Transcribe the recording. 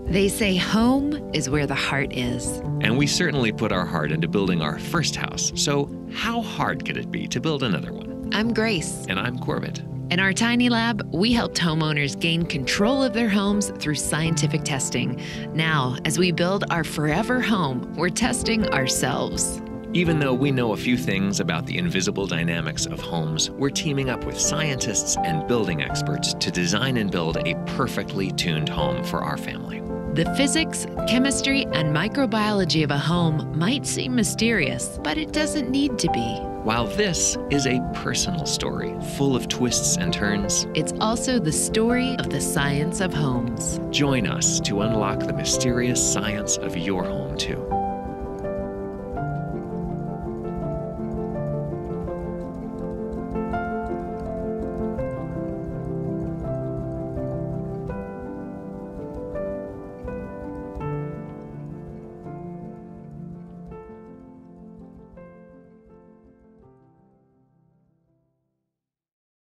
They say home is where the heart is. And we certainly put our heart into building our first house. So how hard could it be to build another one? I'm Grace. And I'm Corbett. In our tiny lab, we helped homeowners gain control of their homes through scientific testing. Now, as we build our forever home, we're testing ourselves. Even though we know a few things about the invisible dynamics of homes, we're teaming up with scientists and building experts to design and build a perfectly tuned home for our family. The physics, chemistry, and microbiology of a home might seem mysterious, but it doesn't need to be. While this is a personal story full of twists and turns, It's also the story of the science of homes. join us to unlock the mysterious science of your home, too.